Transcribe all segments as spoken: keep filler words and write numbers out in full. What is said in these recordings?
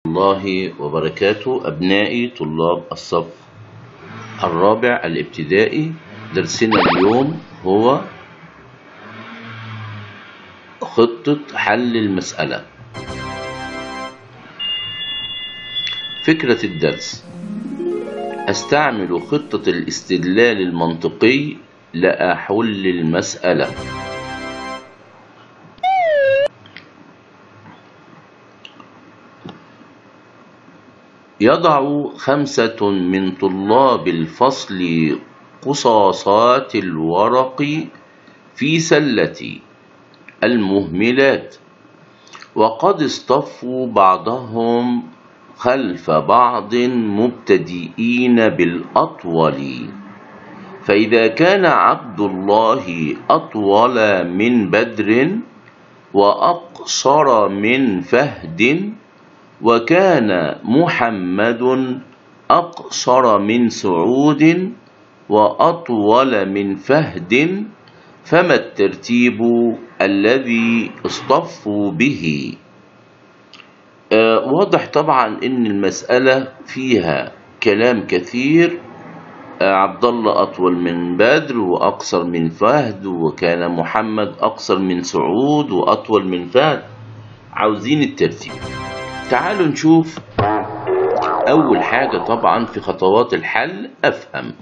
الله وبركاته. أبنائي طلاب الصف الرابع الابتدائي، درسنا اليوم هو خطة حل المسألة. فكرة الدرس: أستعمل خطة الاستدلال المنطقي لأحل المسألة. يضع خمسة من طلاب الفصل قصاصات الورق في سلة المهملات، وقد اصطفوا بعضهم خلف بعض مبتدئين بالأطول، فإذا كان عبد الله أطول من بدر وأقصر من فهد، وكان محمد أقصر من سعود وأطول من فهد، فما الترتيب الذي اصطفوا به؟ آه واضح طبعا إن المسألة فيها كلام كثير. آه عبد الله أطول من بدر وأقصر من فهد، وكان محمد أقصر من سعود وأطول من فهد. عاوزين الترتيب. تعالوا نشوف. أول حاجة طبعا في خطوات الحل أفهم.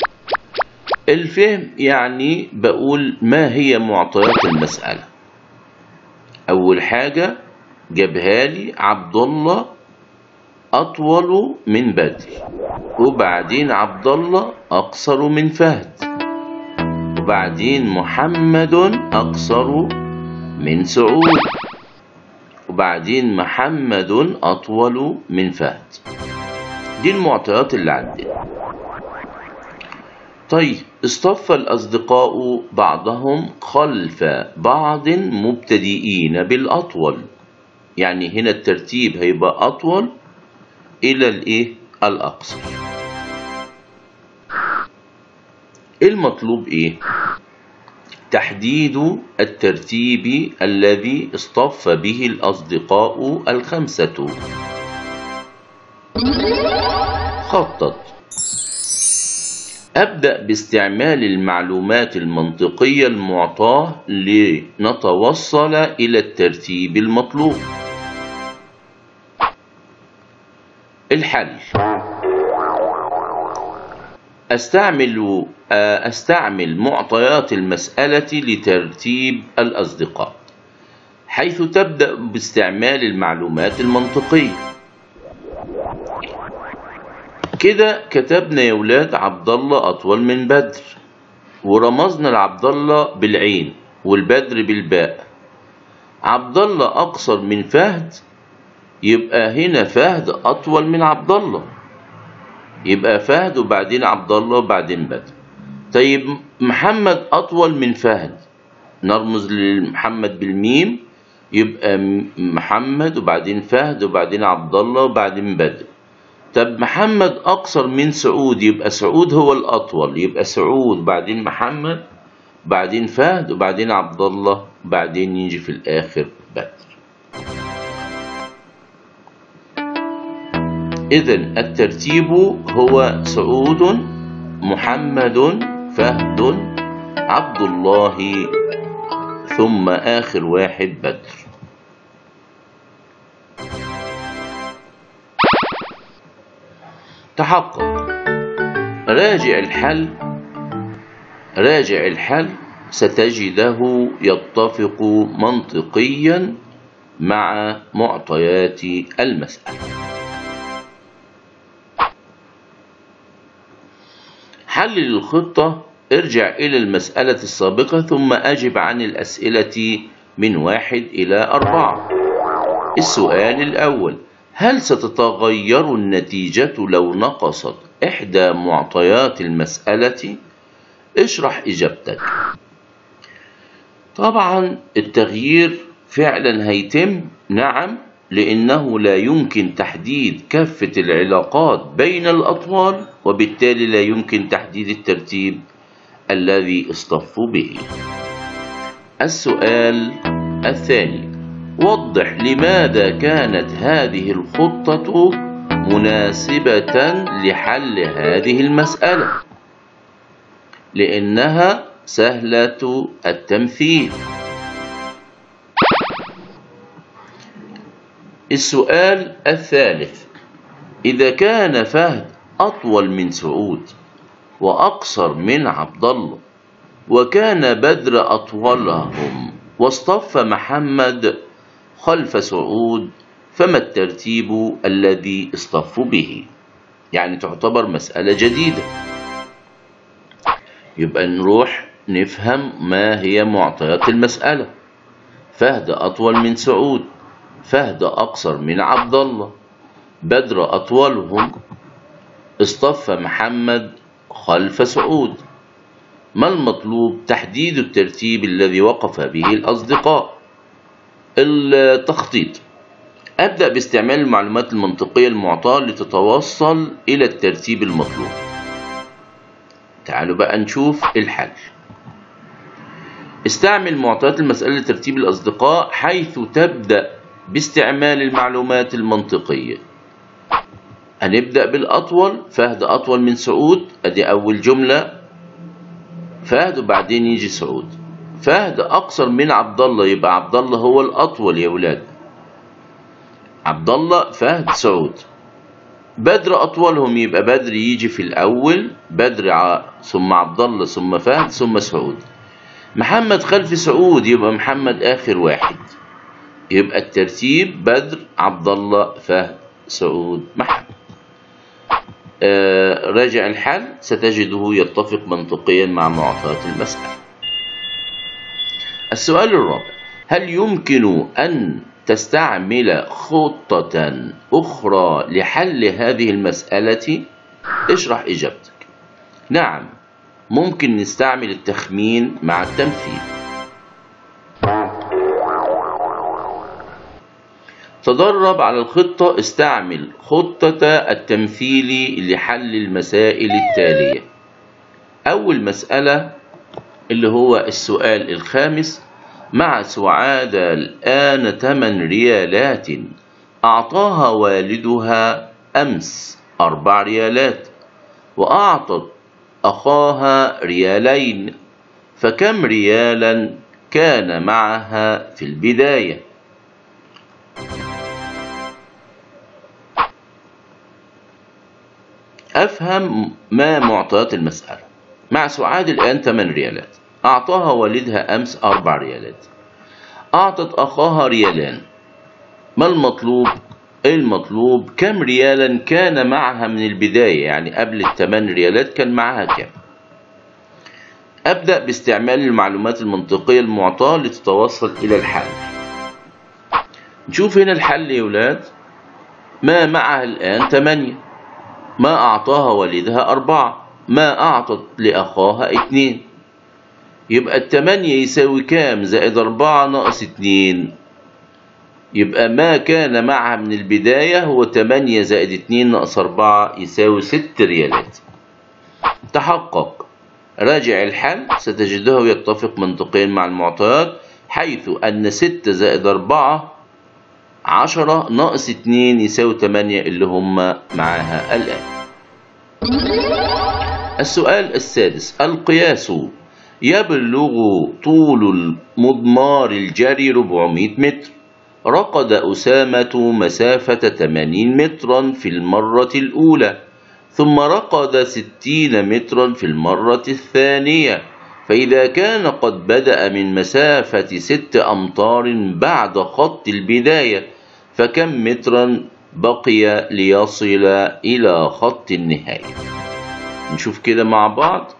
الفهم يعني بقول ما هي معطيات المسألة. أول حاجة جابها لي عبد الله أطول من بدر، وبعدين عبد الله أقصر من فهد، وبعدين محمد أقصر من سعود، وبعدين محمد أطول من فهد. دي المعطيات اللي عندنا. طيب، اصطف الأصدقاء بعضهم خلف بعض مبتدئين بالأطول، يعني هنا الترتيب هيبقى أطول إلى الإيه؟ الأقصر. المطلوب إيه؟ تحديد الترتيب الذي اصطف به الأصدقاء الخمسة. خطط. أبدأ باستعمال المعلومات المنطقية المعطاة لنتوصل إلى الترتيب المطلوب. الحل: أستعمل أستعمل معطيات المسألة لترتيب الأصدقاء، حيث تبدأ باستعمال المعلومات المنطقية. كده كتبنا يا ولاد عبد الله أطول من بدر، ورمزنا لعبد الله بالعين والبدر بالباء. عبد الله أقصر من فهد، يبقى هنا فهد أطول من عبد الله، يبقى فهد وبعدين عبد الله وبعدين بدر. طيب، محمد أطول من فهد، نرمز لمحمد بالميم، يبقى محمد وبعدين فهد وبعدين عبد الله وبعدين بدر. طب محمد أقصر من سعود، يبقى سعود هو الأطول، يبقى سعود وبعدين محمد وبعدين فهد وبعدين عبد الله وبعدين يجي في الآخر بدر. إذن الترتيب هو سعود، محمد، فهد، عبد الله، ثم آخر واحد بدر. تحقق. راجع الحل راجع الحل ستجده يتفق منطقيا مع معطيات المسألة. حلل الخطة. ارجع إلى المسألة السابقة ثم أجب عن الأسئلة من واحد إلى أربعة. السؤال الأول: هل ستتغير النتيجة لو نقصت إحدى معطيات المسألة؟ اشرح إجابتك. طبعا التغيير فعلا هيتم، نعم، لأنه لا يمكن تحديد كافة العلاقات بين الأطوال، وبالتالي لا يمكن تحديد الترتيب الذي اصطفوا به. السؤال الثاني: وضح لماذا كانت هذه الخطة مناسبة لحل هذه المسألة. لأنها سهلة التمثيل. السؤال الثالث: إذا كان فهد أطول من سعود وأقصر من عبد الله، وكان بدر أطولهم، واصطف محمد خلف سعود، فما الترتيب الذي اصطفوا به؟ يعني تعتبر مسألة جديدة. يبقى نروح نفهم ما هي معطيات المسألة. فهد أطول من سعود، فهد أقصر من عبد الله، بدر أطولهم، اصطف محمد خلف سعود. ما المطلوب؟ تحديد الترتيب الذي وقف به الأصدقاء. التخطيط: أبدأ باستعمال المعلومات المنطقية المعطاة لتتوصل إلى الترتيب المطلوب. تعالوا بقى نشوف الحل. استعمل معطيات المسألة لترتيب الأصدقاء، حيث تبدأ باستعمال المعلومات المنطقية. هنبدأ بالأطول، فهد أطول من سعود، أدي أول جملة، فهد وبعدين يجي سعود. فهد أقصر من عبد الله، يبقى عبد الله هو الأطول يا ولاد. عبد الله، فهد، سعود. بدر أطولهم، يبقى بدر يجي في الأول، بدر ثم عبد الله ثم فهد ثم سعود. محمد خلف سعود، يبقى محمد آخر واحد. يبقى الترتيب بدر، عبد الله، فهد، سعود، محمد. آه راجع الحل ستجده يتفق منطقيا مع معطيات المسألة. السؤال الرابع: هل يمكن أن تستعمل خطة أخرى لحل هذه المسألة؟ اشرح إجابتك. نعم، ممكن نستعمل التخمين مع التمثيل. تدرب على الخطة. استعمل خطة التمثيل لحل المسائل التالية. أول مسألة اللي هو السؤال الخامس: مع سعادة الآن ثمان ريالات، أعطاها والدها أمس أربع ريالات، وأعطت أخاها ريالين، فكم ريالا كان معها في البداية؟ أفهم ما معطيات المسألة. مع سعاد الآن ثمان ريالات، أعطاها والدها أمس أربع ريالات، أعطت أخاها ريالان. ما المطلوب؟ المطلوب كم ريالا كان معها من البداية، يعني قبل الثمان ريالات كان معها كم. أبدأ باستعمال المعلومات المنطقية المعطاة لتتوصل إلى الحل. نشوف هنا الحل يا ولاد. ما معها الآن ثمانية، ما أعطاها والدها أربعة، ما أعطت لأخاها اتنين. يبقى التمانية يساوي كام؟ زائد أربعة ناقص اتنين. يبقى ما كان معها من البداية هو تمانية زائد اتنين ناقص أربعة يساوي ست ريالات. تحقق. راجع الحل ستجده يتفق منطقيا مع المعطيات، حيث أن ستة زائد أربعة عشرة ناقص اتنين يساوي تمانية اللي هم معاها الآن. السؤال السادس: القياس: يبلغ طول المضمار الجري أربعمائة متر، رقد أسامة مسافة ثمانين مترا في المرة الأولى، ثم رقد ستين مترا في المرة الثانية، فإذا كان قد بدأ من مسافة ست أمتار بعد خط البداية، فكم مترا بقي ليصل إلى خط النهاية؟ نشوف كده مع بعض.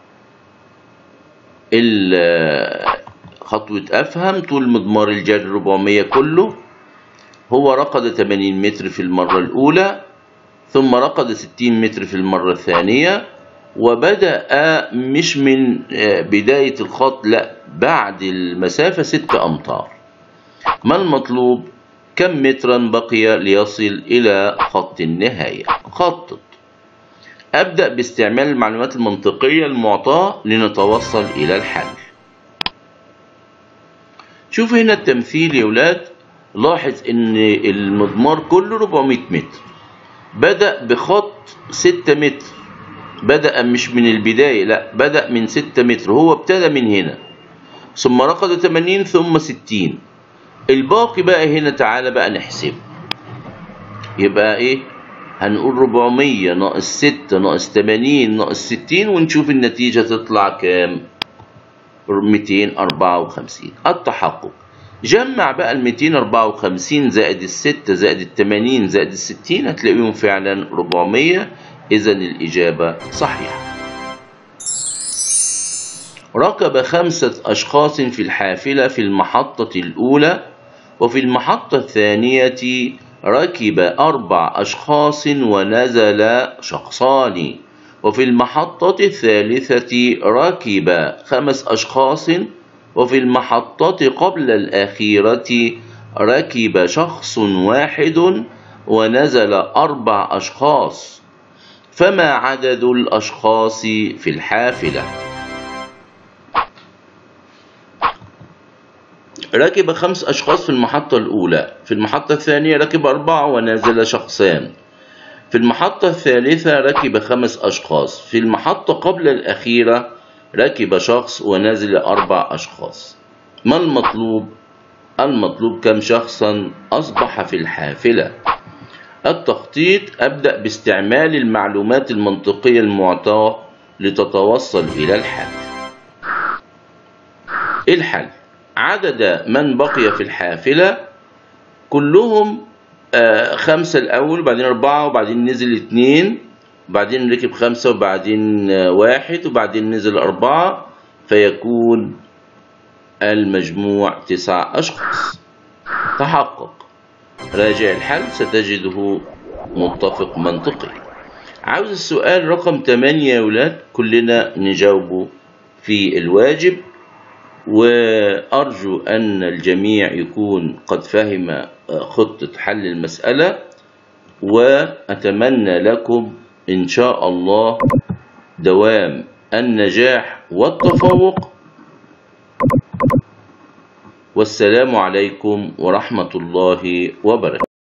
خطوة أفهم: طول مضمار الجري أربعمائة كله، هو رقد ثمانين متر في المرة الأولى، ثم رقد ستين متر في المرة الثانية، وبدأ مش من بداية الخط، لا، بعد المسافة ست أمتار. ما المطلوب؟ كم مترا بقي ليصل إلى خط النهاية؟ خطط. أبدأ باستعمال المعلومات المنطقية المعطاة لنتوصل إلى الحل. شوف هنا التمثيل يا ولاد. لاحظ إن المضمار كله أربعمية متر، بدأ بخط ستة متر، بدأ مش من البداية، لا بدأ من ستة متر، هو ابتدى من هنا ثم رقد ثمانين ثم ستين. الباقي بقى هنا تعالى بقى نحسب، يبقى ايه؟ هنقول أربعمية ناقص ستة ناقص ثمانين ناقص ستين ونشوف النتيجة تطلع كام؟ مئتين وأربعة وخمسين. التحقق، جمع بقى ال مئتين وأربعة وخمسين زائد الستة زائد الثمانين زائد الستين هتلاقيهم فعلا أربعمية، إذا الإجابة صحيحة. ركب خمسة أشخاص في الحافلة في المحطة الأولى، وفي المحطة الثانية ركب أربع أشخاص ونزل شخصان، وفي المحطة الثالثة ركب خمس أشخاص، وفي المحطة قبل الأخيرة ركب شخص واحد ونزل أربع أشخاص، فما عدد الأشخاص في الحافلة؟ ركب خمس أشخاص في المحطة الأولى، في المحطة الثانية ركب أربعة ونزل شخصان، في المحطة الثالثة ركب خمس أشخاص، في المحطة قبل الأخيرة ركب شخص ونزل أربع أشخاص. ما المطلوب؟ المطلوب كم شخصا أصبح في الحافلة؟ التخطيط، أبدأ باستعمال المعلومات المنطقية المعطاة لتتوصل إلى الحل. الحل: عدد من بقي في الحافلة كلهم آه خمسة الأول وبعدين أربعة وبعدين نزل اتنين وبعدين ركب خمسة وبعدين آه واحد وبعدين نزل أربعة، فيكون المجموع تسع أشخاص. تحقق، راجع الحل ستجده متفق منطقي. عاوز السؤال رقم ثمانية يا ولاد كلنا نجاوبه في الواجب، وأرجو أن الجميع يكون قد فهم خطة حل المسألة، وأتمنى لكم إن شاء الله دوام النجاح والتفوق، والسلام عليكم ورحمة الله وبركاته.